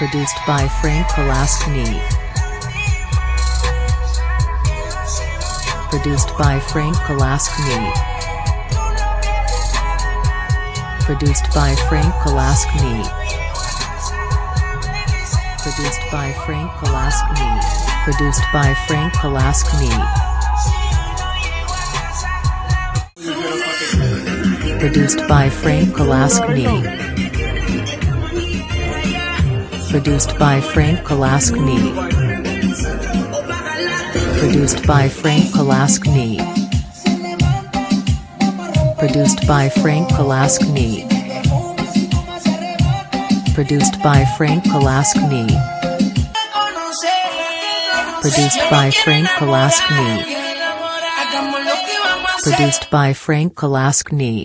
Produced by Frank Kolaskny. Produced by Frank Kolaskny. Produced by Frank Kolaskny. Produced by Frank Kolaskny. Produced by Frank Kolaskny. Produced by Frank Kolaskny. Produced by Frank Kolaskny. Produced by Frank Kolaskny. Produced by Frank Kolaskny. Produced by Frank Kolaskny. Produced by Frank Kolaskny. Produced by Frank Kolaskny.